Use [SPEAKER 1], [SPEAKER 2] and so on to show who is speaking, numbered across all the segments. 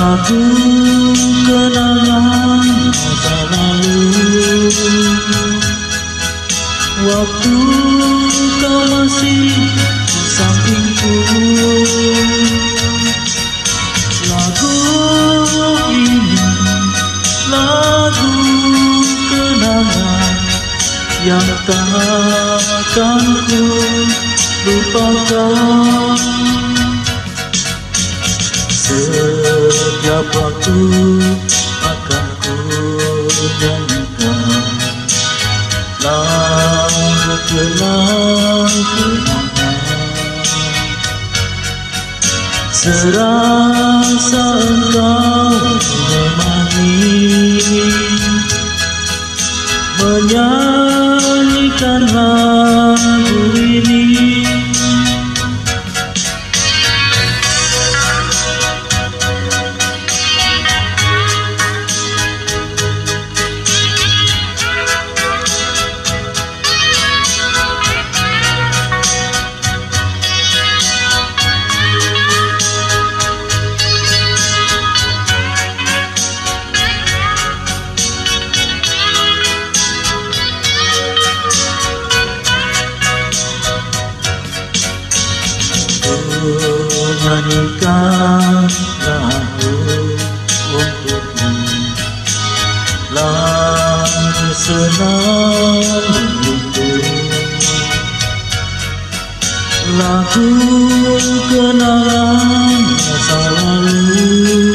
[SPEAKER 1] lagu kenangan masa lalu, waktu kau masih di sampingku. Lagu ini lagu kenangan yang takkan ku lupakan. Setiap waktu akan ku nyanyikan lagu kenangan. Serasa engkau menemani, menyanyikan lagu ini. Nyanyikan lagu untukmu, lagu senang itu, lagu kenangan masa lalu,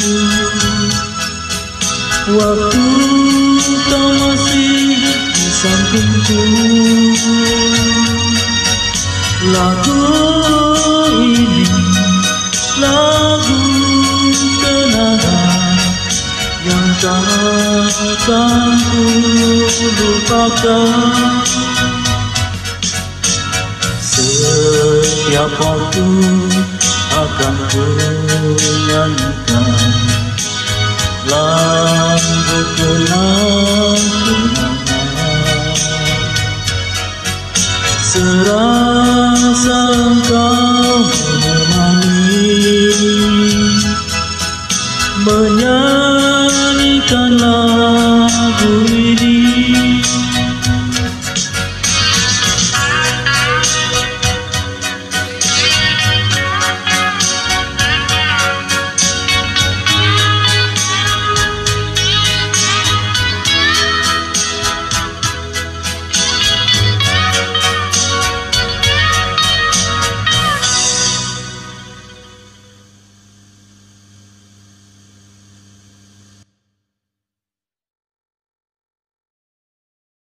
[SPEAKER 1] waktu kau masih di sampingku. Lagu ini lagu kenangan yang takkan ku lupakan. Setiap waktu akan ku nyanyikan lagu kenangan. Serasa engkau menemani, menyanyikan lagu